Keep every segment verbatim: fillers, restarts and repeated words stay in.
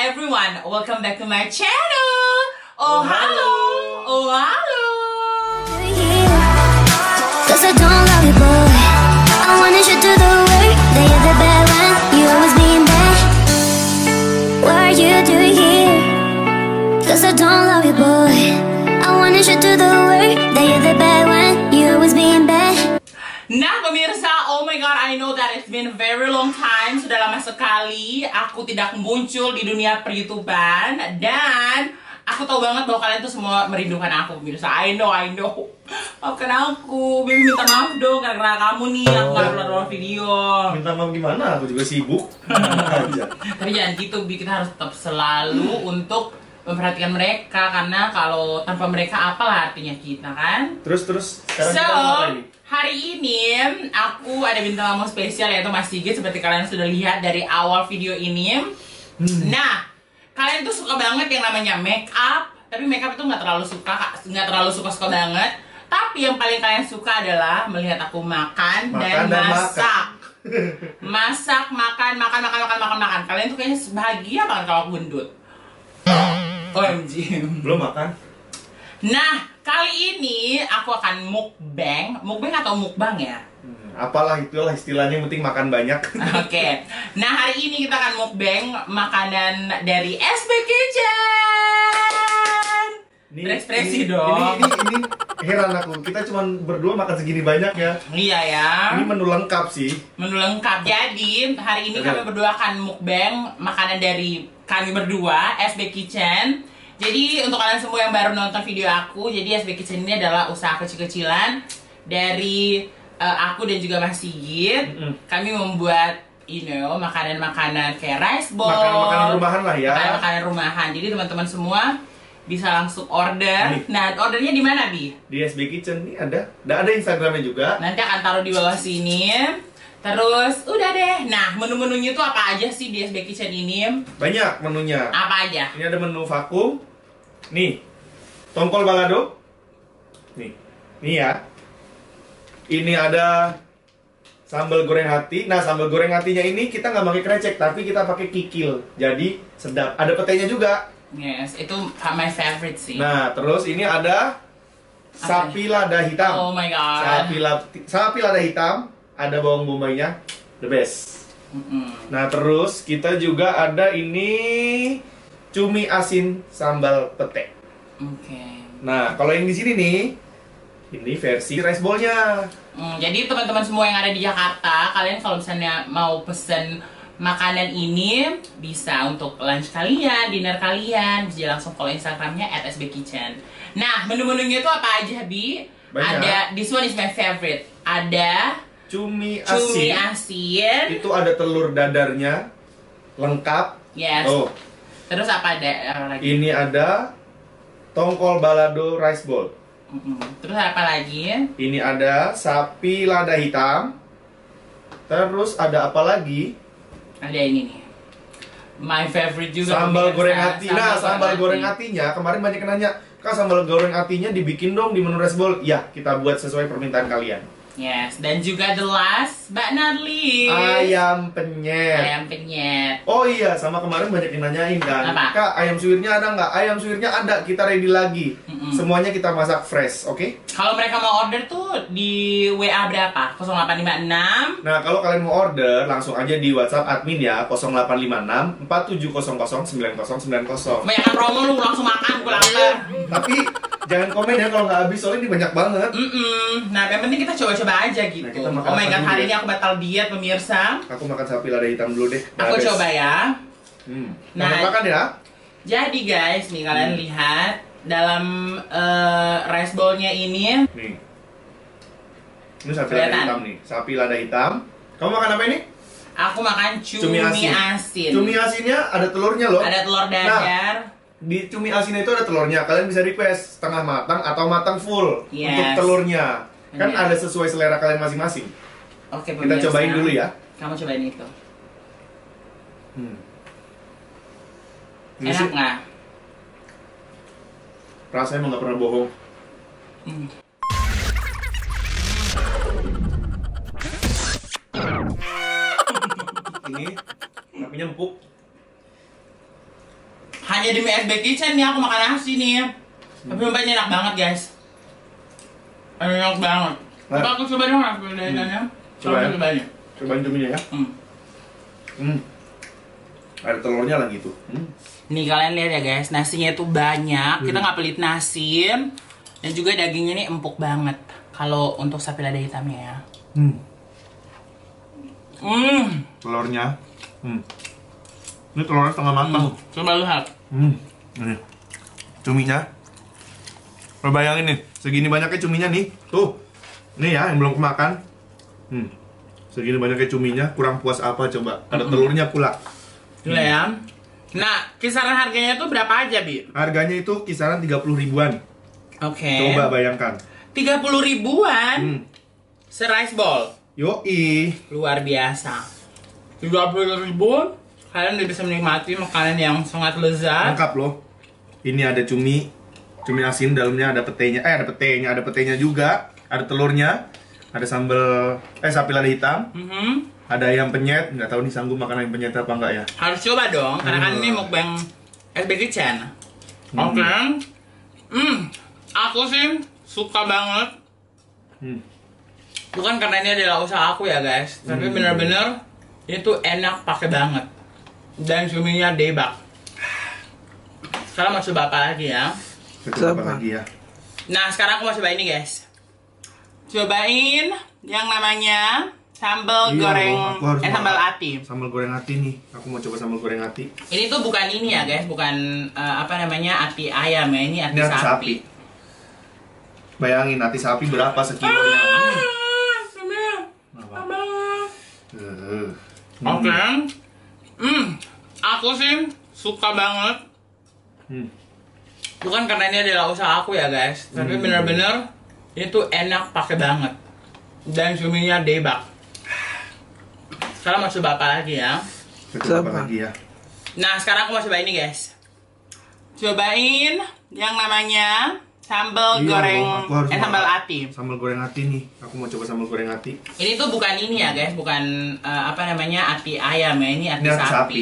everyone, welcome back to my channel. Oh, hello, oh hello. Cause I don't love you, boy. I wanted you to do the work. That you're the bad one. You always being bad. What are you doing here? Cause I don't love you, boy. I wanted you to do the work. That you're the bad one. You always being bad. Nah pemirsa, oh my god, I know that it's been a very long time. Sudah lama sekali aku tidak muncul di dunia per-YouTubean. Dan aku tahu banget bahwa kalian tuh semua merindukan aku pemirsa. I know, I know. Maafkan aku, Baby minta maaf dong karena kamu nih, aku gak upload video. Minta maaf gimana? Aku juga sibuk. Aja. Tapi jangan gitu, Bi. Kita harus tetap selalu untuk memperhatikan mereka. Karena kalau tanpa mereka apalah artinya kita kan? Terus, terus, sekarang So, kita mau apa ini? hari ini aku ada bintang tamu spesial yaitu Mas Sigit. Seperti kalian sudah lihat dari awal video ini. hmm. Nah, kalian tuh suka banget yang namanya make up. Tapi make up itu nggak terlalu suka, nggak terlalu suka-suka banget. Tapi yang paling kalian suka adalah melihat aku makan, Makan dan, dan masak. Masak, makan, makan, makan, makan, makan, makan. Kalian tuh kayaknya bahagia banget kalau aku gendut. O M G. Belum makan? Nah, kali ini aku akan mukbang. Mukbang atau mukbang ya? Hmm, apalah itulah istilahnya, yang penting makan banyak. Oke. Okay. Nah, hari ini kita akan mukbang makanan dari S B Kitchen. Berekspresi ini, dong. Ini, ini, ini heran aku. Kita cuma berdua makan segini banyak ya. Iya ya. Ini menu lengkap sih. Menu lengkap. Jadi, hari ini Oke. kami berdua akan mukbang makanan dari kami berdua, S B Kitchen. Jadi, untuk kalian semua yang baru nonton video aku, jadi S B Kitchen ini adalah usaha kecil-kecilan dari uh, aku dan juga Mas Sigit. Mm-mm. Kami membuat, you know, makanan-makanan kayak rice bowl. Makanan-makanan rumahan lah ya. Makanan-makanan rumahan. Jadi, teman-teman semua bisa langsung order. Nih. Nah, ordernya di mana, Bi? Di S B Kitchen nih ada. Ada Instagramnya juga. Nanti akan taruh di bawah sini. Terus, udah deh. Nah, menu-menunya tuh apa aja sih di S B Kitchen ini? Banyak menunya. Apa aja? Ini ada menu vakum. Nih, tongkol balado. Nih, nih ya. Ini ada sambal goreng hati. Nah, sambal goreng hatinya ini kita nggak pakai krecek, tapi kita pakai kikil. Jadi sedap. Ada petainya juga. Yes, itu my favorite sih. Nah, terus ini ada sapi lada hitam. Oh my god. Sapi, la sapi lada hitam. Ada bawang bombaynya. The best. Mm-mm. Nah, terus kita juga ada ini cumi asin sambal pete. Oke. Nah, kalau yang di sini nih, ini versi rice bowl-nya. Hmm, jadi teman-teman semua yang ada di Jakarta, kalian kalau misalnya mau pesen makanan ini bisa untuk lunch kalian, dinner kalian, bisa langsung follow Instagramnya at S B Kitchen. Nah, menu-menunya itu apa aja, Bi? Banyak. Ada, this one is my favorite. Ada Cumi asin. cumi asin. Itu ada telur dadarnya lengkap. Yes. Oh, Terus apa ada apa lagi? ini ada tongkol balado rice bowl. Mm-mm. Terus apa lagi? Ini ada sapi lada hitam. Terus ada apa lagi? Ada ini nih. My favorite juga. Sambal pemirsa. goreng hati. Nah, sambal hati. goreng hatinya kemarin banyak yang nanya, "Kak, sambal goreng hatinya dibikin dong di menu rice bowl." Ya, kita buat sesuai permintaan kalian. Yes, dan juga the last but not least, Ayam penyet. ayam penyet. Oh iya, sama kemarin banyak yang nanyain kan, Apa? "Kak, ayam suwirnya ada nggak?" Ayam suwirnya ada, kita ready lagi. Mm-mm. Semuanya kita masak fresh, oke? Kalau mereka mau order tuh di W A berapa? nol delapan lima enam. Nah, kalau kalian mau order, langsung aja di WhatsApp admin ya, nol delapan lima enam empat tujuh nol nol sembilan nol sembilan nol. Kebanyakan promo lu langsung makan, gue lapar. Tapi jangan komen ya kalau nggak habis, soalnya ini banyak banget. Mm-mm. Nah, yang penting kita coba-coba aja gitu. Nah, kita makan Oh my apa god, dulu hari ya? ini aku batal diet pemirsa. Aku makan sapi lada hitam dulu deh. Aku Habis. coba ya. Hmm. Nah, Nah, makan ya. Jadi guys, nih kalian Hmm. lihat dalam eh, rice bowl-nya ini. Nih. Ini sapi lada Kelihatan? hitam nih. Sapi lada hitam. Kamu makan apa ini? Aku makan cumi, asin. Cumi asinnya ada telurnya loh. Ada telur dadar. Di cumi asin itu ada telurnya. Kalian bisa request setengah matang atau matang full Yes. untuk telurnya. Kan Yes. ada sesuai selera kalian masing-masing. Oke, Kita pemirsa. cobain dulu ya. Kamu cobain itu. Hmm. Ini Enak sih nggak? rasanya emang nggak pernah bohong. Hmm. Ini tapi empuk. hanya demi S B Kitchen nih aku makan nasi nih. Tapi sumpah ini enak banget guys. Enak banget. Nah. Coba aku coba dong nasi jahitannya. Coba ya. Coba aja. Cobain cuminya ya. Hmm. Hmm. Ada telurnya lagi tuh. Hmm. Nih kalian lihat ya guys, nasinya itu banyak. Kita nggak pelit nasi. Dan juga dagingnya ini empuk banget. Kalau untuk sapi lada hitamnya ya. Hmm. Hmm. Telurnya. Hmm. Ini telurnya setengah matang. Hmm. Coba lihat. Hmm. Ini. Cuminya. Lo bayangin nih, segini banyaknya cuminya nih. Tuh. Nih ya yang belum kemakan. Hmm. Segini banyaknya cuminya, kurang puas apa coba? Ada telurnya pula. Gila ya. Nah, kisaran harganya tuh berapa aja, Bi? Harganya itu kisaran tiga puluh ribuan. Oke. Coba bayangkan. tiga puluh ribuan. Hmm. Se-rice ball. Yoi. Luar biasa. tiga puluh ribu, kalian udah bisa menikmati makanan yang sangat lezat. Lengkap loh. Ini ada cumi, cumi asin, dalamnya ada petenya, eh ada petenya, ada petenya juga, ada telurnya, ada sambal, eh sapi lada hitam, Mhm. ada ayam penyet, nggak tahu nih sanggup makan ayam penyet apa enggak ya? Harus coba dong, karena kan Hmm. ini mukbang S B Kitchen. Hmm. Oke. Hmm, aku sih suka banget. Hmm. Bukan karena ini adalah usaha aku ya guys, tapi Hmm. bener-bener itu enak pakai banget. Dan cuminya debak. Sekarang mau coba apa lagi ya? Kita coba lagi ya. Nah, sekarang aku mau coba ini guys. Cobain yang namanya sambal Iya, goreng, aku harus eh sambal makan. ati. Sambal goreng ati nih. Aku mau coba sambal goreng ati. Ini tuh bukan ini ya guys, bukan eh, apa namanya ati ayam ya, ini ati Ini ati sapi. sapi. Bayangin ati sapi berapa sekilonya? Hmm. Apa? Eh. Oke. Hmm, aku sih suka banget. Hmm. Bukan karena ini adalah usaha aku ya guys, tapi Hmm. bener-bener itu enak pakai banget. Dan cuminya debak. Sekarang mau coba apa lagi ya? Kita coba lagi ya. Nah, sekarang aku mau coba ini guys. Cobain yang namanya sambal Iya, goreng, aku harus eh sambal makan. ati. Sambal goreng ati nih. Aku mau coba sambal goreng ati. Ini tuh bukan ini ya guys, bukan eh, apa namanya ati ayam ya, ini ati, Ini ati sapi. sapi.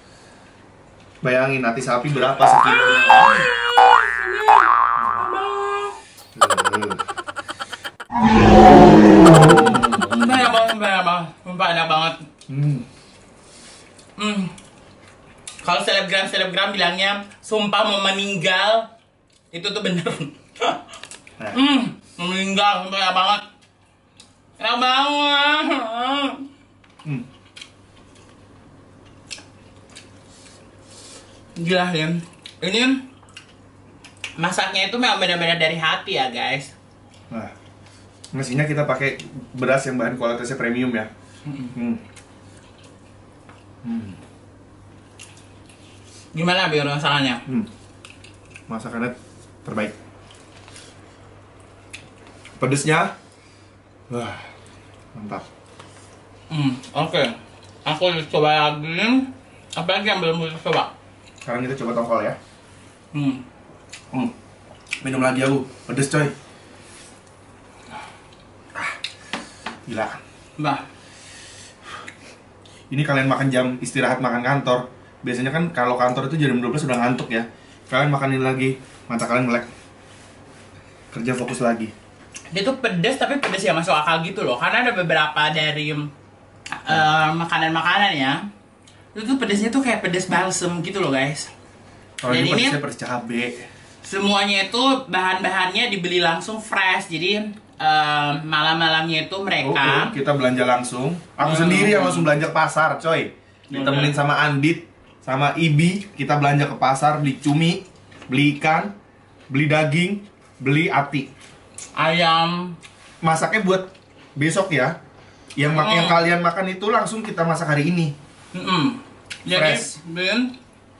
Bayangin ati sapi berapa sekilonya? Sumpah enak banget, sumpah enak banget, sumpah enak banget. Hmm. Hmm. Kalau selebgram selebgram bilangnya sumpah mau meninggal, itu tuh bener. Nah. Hmm, mau meninggal, sumpah enak banget. Enak banget. Hmm. Gila ya. Ini masaknya itu memang benar-benar dari hati ya guys. Nah, nasinya kita pakai beras yang bahan kualitasnya premium ya. Hmm. Hmm. Gimana biar masakannya? Hmm. Masakannya terbaik. Pedesnya, wah, mantap. Hmm, oke. Aku coba lagi. Apa lagi yang belum bisa coba? Sekarang kita coba tongkol ya. Hmm. Hmm. Minum lagi aku, pedes coy. Ah, gila. Bah. Ini kalian makan jam istirahat makan kantor. Biasanya kan kalau kantor itu jam dua belas sudah ngantuk ya. Kalian makanin lagi, mata kalian melek. Kerja fokus lagi. Dia tuh pedes tapi pedes yang masuk akal gitu loh. Karena ada beberapa dari eh, makanan-makanan ya. Itu tuh pedesnya tuh kayak pedes balsem gitu loh guys. Kalau Dan ini ini pedesnya pedes cabe. semuanya itu bahan-bahannya dibeli langsung fresh. Jadi eh, malam-malamnya itu Oh, mereka oh, kita belanja langsung. Aku Hmm. sendiri yang langsung belanja ke pasar, coy. Ditemenin sama Andit, sama Ibi, kita belanja ke pasar, beli cumi, beli ikan, beli daging, beli ati. ayam. Masaknya buat besok ya. Yang mak- Hmm. yang kalian makan itu langsung kita masak hari ini. Mm-mm. Jadi Fresh. Ben,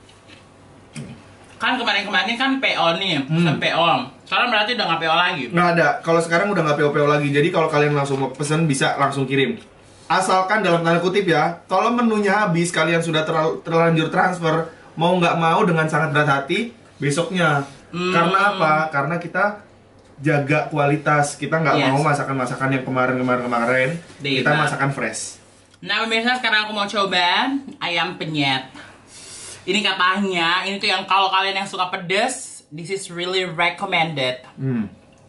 kan kemarin-kemarin kan P O nih, Hmm. pesen P O. Sekarang berarti udah nggak P O lagi. Nggak ada. Kalau sekarang udah nggak P O-P O lagi. Jadi kalau kalian langsung mau pesen bisa langsung kirim. Asalkan dalam tanda kutip ya, kalau menunya habis, kalian sudah terlalu, terlanjur transfer, mau nggak mau dengan sangat berat hati, besoknya. Hmm. Karena apa? Karena kita jaga kualitas. Kita nggak Yes. mau masakan-masakan yang kemarin-kemarin-kemarin. Kita Debak. masakan fresh. Nah pemirsa, sekarang aku mau coba ayam penyet. Ini katanya, ini tuh yang kalau kalian yang suka pedas, this is really recommended. Hmm.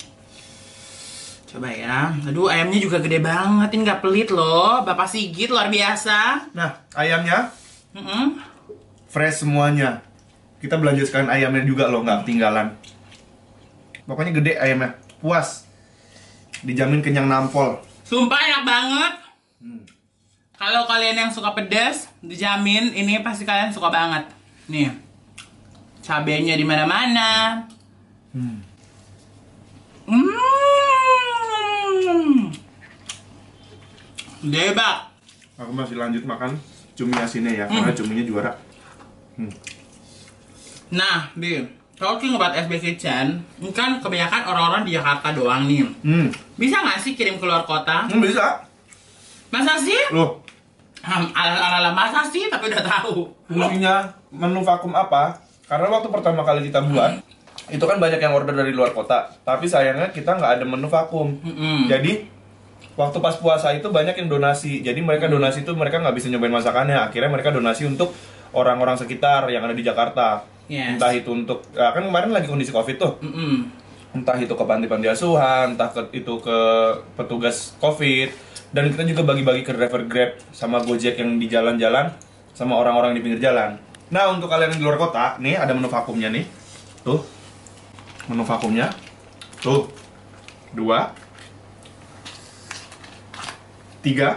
Coba ya. Aduh, ayamnya juga gede banget. Ini nggak pelit loh. Bapak Sigit luar biasa. Nah, ayamnya Mm-mm. fresh semuanya. Kita belanja sekalian ayamnya juga loh, nggak ketinggalan. Pokoknya gede ayamnya, puas. Dijamin kenyang nampol. Sumpah enak banget. Hmm. Kalau kalian yang suka pedas, dijamin ini pasti kalian suka banget. Nih, cabenya di mana-mana. Hmm. Hmm. Debak. Aku masih lanjut makan cumi asinnya ya, karena cuminya juara. Hmm. Nah, Bi, talking about S B Kitchen, ini kan kebanyakan orang-orang di Jakarta doang nih. Hmm. Bisa nggak sih kirim keluar kota? Hmm, bisa. Masa sih? Loh, Hmm, ala-ala masa sih, tapi udah tahu. fungsinya menu vakum apa? Karena waktu pertama kali kita buat, itu kan banyak yang order dari luar kota. Tapi sayangnya kita nggak ada menu vakum. Mm-mm. Jadi, waktu pas puasa itu banyak yang donasi. Jadi mereka donasi itu mereka nggak bisa nyobain masakannya. Akhirnya mereka donasi untuk orang-orang sekitar yang ada di Jakarta. Yes. Entah itu untuk, ya kan kemarin lagi kondisi Covid tuh. Mm-mm. Entah itu ke panti-panti asuhan, entah ke, itu ke petugas Covid. Dan kita juga bagi-bagi ke driver Grab sama Gojek yang di jalan-jalan sama orang-orang di pinggir jalan. Nah, untuk kalian yang di luar kota, nih ada menu vakumnya nih. Tuh. Menu vakumnya. Tuh. Dua. Tiga.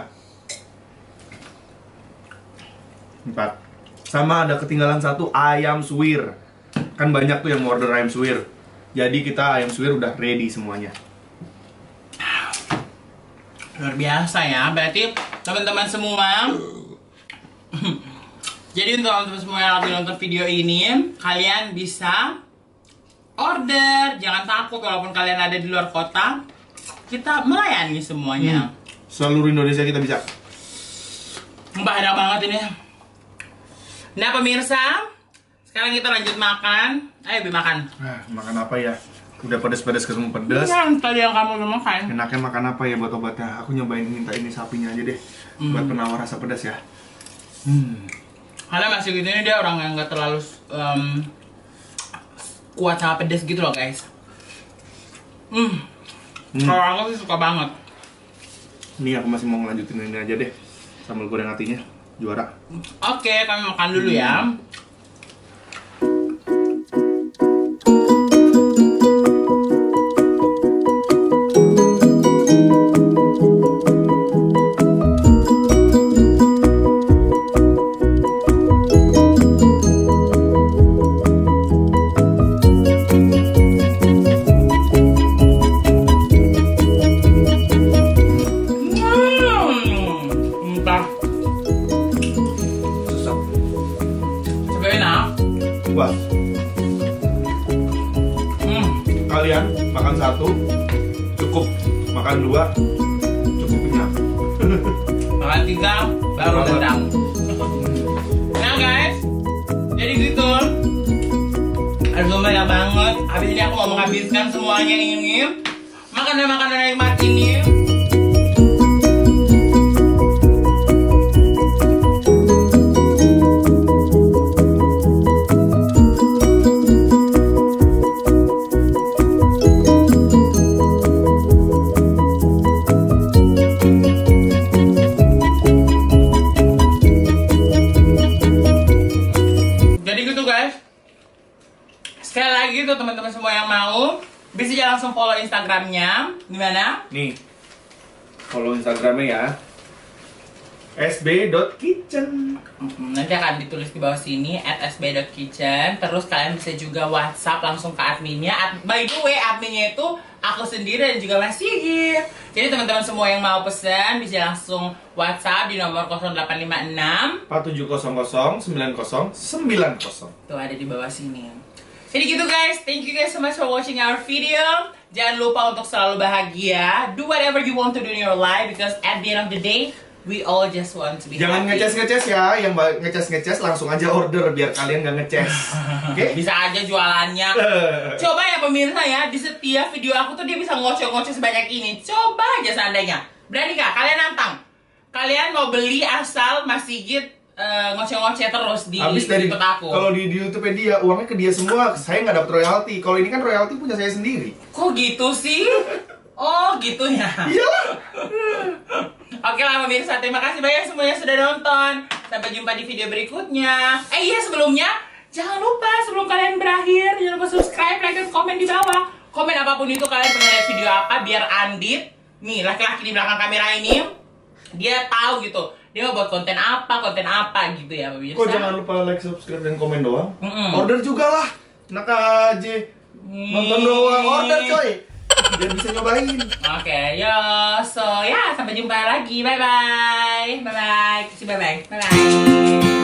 Empat. Sama ada ketinggalan satu, ayam suwir. Kan banyak tuh yang mau order ayam suwir. Jadi kita ayam suwir udah ready semuanya. Luar biasa ya, berarti teman-teman semua. Jadi untuk teman-teman semua yang lagi nonton video ini, kalian bisa order, jangan takut walaupun kalian ada di luar kota, kita melayani semuanya. Hmm. Seluruh Indonesia kita bisa. Mbak enak banget ini. Nah pemirsa, sekarang kita lanjut makan. Ayo Bi makan. Ah, makan apa ya? Udah pedes-pedes ke semua pedes. Yang tadi yang kamu udah makan. Enaknya makan apa ya buat obatnya? Aku nyobain minta ini sapinya aja deh. Buat penawar rasa pedas ya. Hmm. Karena masih gitu ini dia orang yang nggak terlalu um, kuat sama pedas gitu loh guys. Hmm. Hmm. Kalau aku sih suka banget. Ini aku masih mau ngelanjutin ini aja deh. Sambal goreng hatinya juara. Oke, kami makan dulu ya. Wah, Hmm. kalian makan satu cukup, makan dua cukup kenyang. Makan tiga baru Banget. tendang. Nah guys, jadi gitu. Aduh banyak banget. Habis ini aku mau menghabiskan semuanya ini. Makanan-makanan yang nikmat ini. Jadi gitu guys. Sekali lagi tuh teman-teman semua yang mau bisa langsung follow Instagramnya. Di mana? Nih, follow Instagramnya ya. s b dot kitchen. Mm, Nanti akan ditulis di bawah sini at s b dot kitchen. Terus kalian bisa juga WhatsApp langsung ke adminnya. Ad- By the way, adminnya itu aku sendiri dan juga Mas Sigit. Jadi teman-teman semua yang mau pesan bisa langsung WhatsApp di nomor nol delapan lima enam. empat tujuh nol nol sembilan nol sembilan nol. Tuh ada di bawah sini. Jadi gitu guys, thank you guys so much for watching our video. Jangan lupa untuk selalu bahagia. Do whatever you want to do in your life because at the end of the day, we all just want to be Jangan happy. ngeces-ngeces ya, yang ba- ngeces-ngeces langsung aja order biar kalian gak ngeces. Oke? Bisa aja jualannya. Coba ya pemirsa ya, di setiap video aku tuh dia bisa ngoceh-ngoceh sebanyak ini. Coba aja seandainya. Berani gak? Kalian nantang. Kalian mau beli asal Mas Sigit uh, ngoceh-ngoceh terus di Habis dari YouTube aku. kalau di, di YouTube dia uangnya ke dia semua, saya nggak dapat royalti. Kalau ini kan royalti punya saya sendiri. Kok gitu sih? Oh gitu ya. Iya. Oke lah pemirsa, terima kasih banyak semuanya sudah nonton. Sampai jumpa di video berikutnya. Eh iya sebelumnya, jangan lupa sebelum kalian berakhir, jangan lupa subscribe, like, dan komen di bawah. Komen apapun itu kalian pengen lihat video apa, biar Andit, nih laki-laki di belakang kamera ini, dia tahu gitu. Dia mau buat konten apa, konten apa gitu ya pemirsa. Kok jangan lupa like, subscribe, dan komen doang. Mm-mm. Order juga lah. Enak aja. Nonton doang, order coy. Biar bisa nyobain. Oke, yo, so ya sampai jumpa lagi, bye bye, bye bye, kasih bye bye, bye bye.